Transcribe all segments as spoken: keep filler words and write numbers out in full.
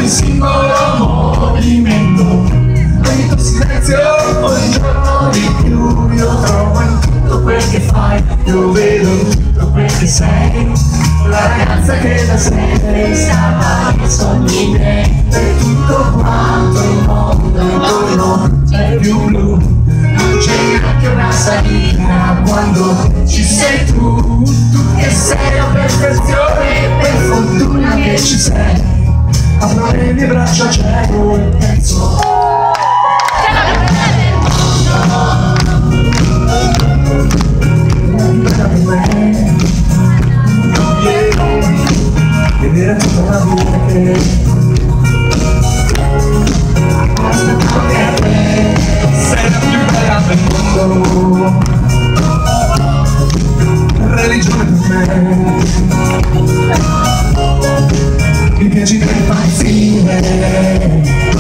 ogni singolo movimento, ogni tuo silenzio, ogni giorno di più. Io trovo in tutto quel che fai, io vedo in tutto quel che sei, la ragazza che da sempre stava nei sogni miei. E tutto quanto il mondo intorno non è più blu, non c'è neanche una salita quando ci sei tu. Tu che sei la perfezione, per fortuna che ci sei, apro le mie braccia cieco e penso ed era tutta una vita che aspettavo per te. Sei la più bella del mondo, religione per me. Mi piaci per impazzire,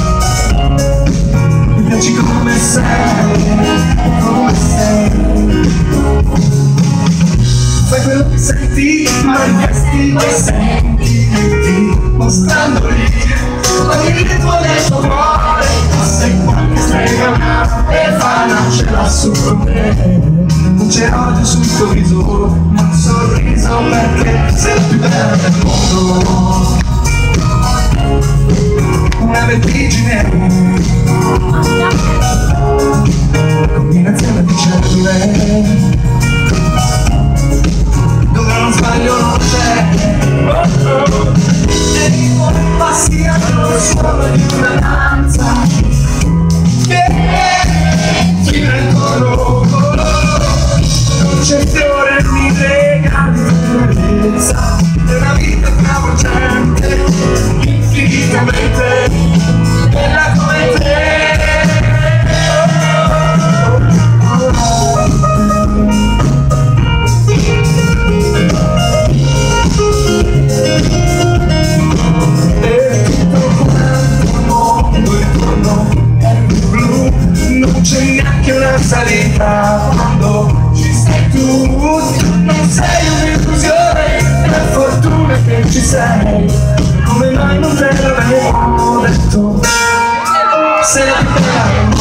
mi piaci come sei, come sei. Fai quello che senti, manifesti quei sentimenti, mostrandoli ogni ritmo del tuo cuore. Ma sei qualche strega e fa nascere lassù con me. Non c'è odio sul tuo viso, ma un sorriso, perché sei la più bella del mondo. Una vertigine, combinazione di cellule dove non sbaglio non c'è. Oh, oh. E passi allo suono di una danza che ti rendono colore. Non c'è fiore, mi lega di bellezza, è una vita travolgente, infinitamente bella come te. Salita quando ci sei tu, non sei un'illusione, per fortuna che ci sei. Come mai non te l'avevo detto? Sei la più bella del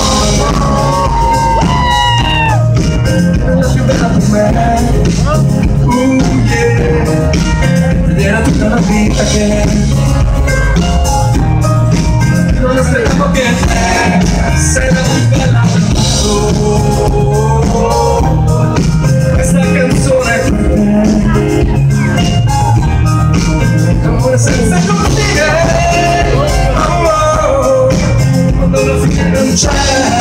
mondo, la più bella per me. Uh yeah, ed era tutta una vita che non aspettavo che te. Sei la più bella del mondo. Questa canzone è per te, amore senza confine. Oh, oh, quando alla fine non c'è